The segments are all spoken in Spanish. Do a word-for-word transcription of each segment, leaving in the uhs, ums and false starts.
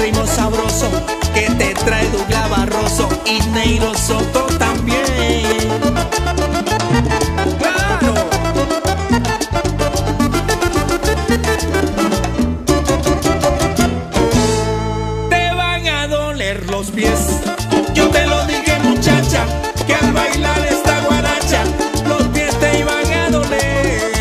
ritmo sabroso que te trae Douglas Barroso y Neiro Soto también. ¡Claro! Te van a doler los pies. Yo te lo dije, muchacha, que al bailar esta guaracha los pies te iban a doler.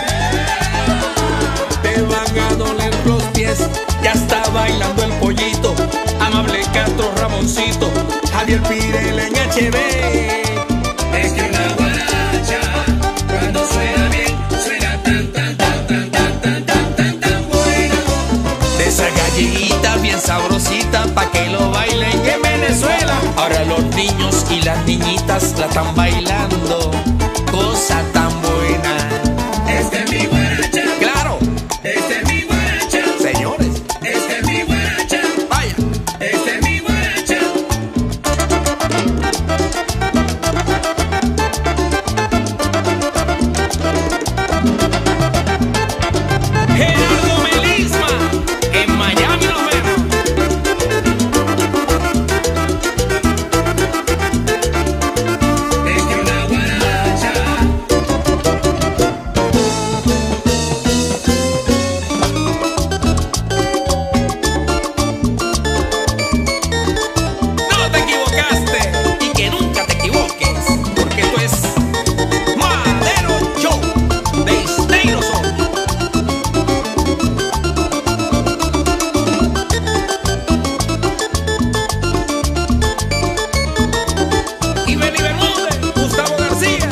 Te van a doler los pies. Ya está bailando el pollito, Amable Castro, Ramoncito, Javier Pirela en H D. Es que una guaracha, cuando suena bien, suena tan, tan, tan, tan, tan, tan, tan, tan, tan buena. De esa galleguita bien sabrosita, pa' que lo bailen en Venezuela. Ahora los niños y las niñitas la están bailando, cosa tan buena. Esta es mi guaracha. Claro. Esta es mi guaracha. Señores. Esta es mi guaracha. Vaya. Esta es mi guaracha. Gerardo Melisma, en Miami lo vemos. Es que una guaracha. No te equivocaste y que nunca te equivoques, porque esto es Madero Show de Neiro Soto. Y Benny Bermúdez, Gustavo García,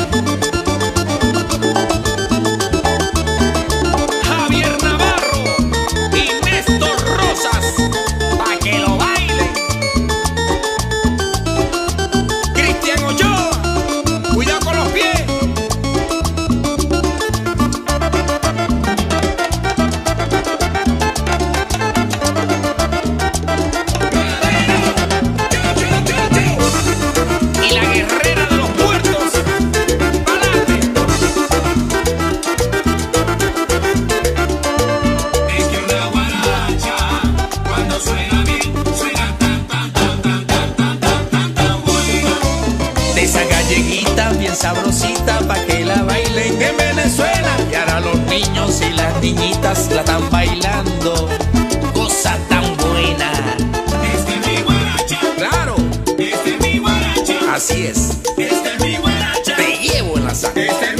Javier Navarro y Néstor Rosas, pa' que lo bailen. Cristian Ochoa, cuidado con los pies. Y la guerrera de los puertos, ¡pa'lante! Es que una guaracha, cuando suena bien, suena tan, tan, tan, tan, tan, tan, tan, tan, tan buena. De esa galleguita bien sabrosita, pa' que la bailen en Venezuela. Y ahora los niños y las niñitas la están bailando, cosa tan buena. Esta es mi guaracha. Claro, Esta es mi guaracha. así es, Esta es mi guaracha. te llevo en la sangre. Esta es